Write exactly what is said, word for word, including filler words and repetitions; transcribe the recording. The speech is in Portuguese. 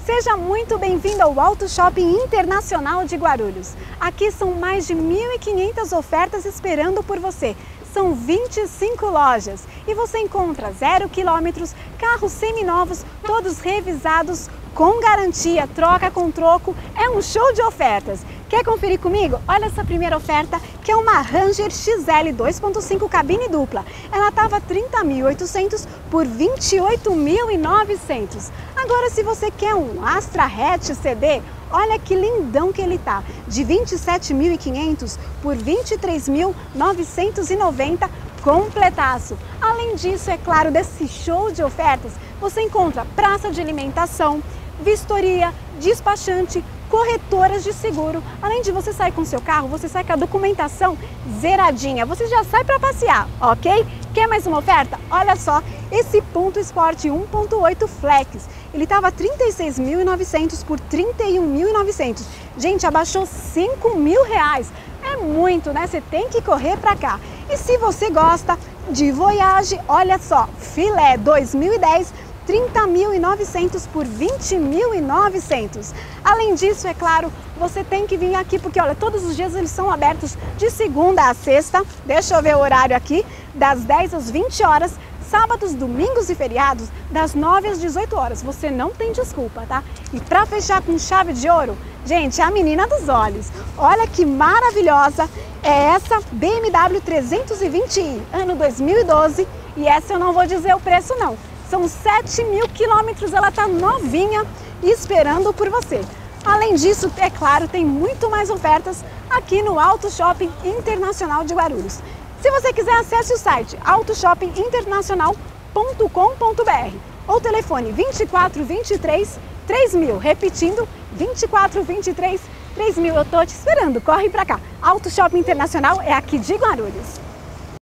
Seja muito bem-vindo ao Auto Shopping Internacional de Guarulhos. Aqui são mais de mil e quinhentas ofertas esperando por você. São vinte e cinco lojas e você encontra zero quilômetros, carros seminovos, todos revisados, com garantia, troca com troco. É um show de ofertas. Quer conferir comigo? Olha essa primeira oferta, que é uma Ranger X L dois ponto cinco cabine dupla. Ela estava trinta mil e oitocentos por vinte e oito mil e novecentos. Agora, se você quer um Astra Hatch C D, olha que lindão que ele tá, de vinte e sete mil e quinhentos por vinte e três mil novecentos e noventa, completaço. Além disso, é claro, desse show de ofertas, você encontra praça de alimentação, vistoria, despachante, corretoras de seguro. Além de você sair com seu carro, você sai com a documentação zeradinha. Você já sai para passear, ok? Quer mais uma oferta? Olha só, esse Punto Sport um ponto oito Flex. Ele estava trinta e seis mil e novecentos por trinta e um mil e novecentos. Gente, abaixou cinco mil reais. É muito, né? Você tem que correr para cá. E se você gosta de Voyage, olha só, filé dois mil e dez, trinta mil e novecentos por vinte mil e novecentos. Além disso, é claro, você tem que vir aqui porque, olha, todos os dias eles são abertos de segunda a sexta. Deixa eu ver o horário aqui, das dez às vinte horas. Sábados, domingos e feriados, das nove às dezoito horas. Você não tem desculpa, tá? E para fechar com chave de ouro, gente, a menina dos olhos. Olha que maravilhosa é essa B M W trezentos e vinte i, ano dois mil e doze. E essa eu não vou dizer o preço, não. São sete mil quilômetros, ela tá novinha esperando por você. Além disso, é claro, tem muito mais ofertas aqui no Auto Shopping Internacional de Guarulhos. Se você quiser, acesse o site auto shopping internacional ponto com ponto br ou telefone vinte e quatro, vinte e três, três mil. Repetindo, vinte e quatro, vinte e três, três mil. Eu tô te esperando, corre pra cá. Auto Shopping Internacional é aqui de Guarulhos.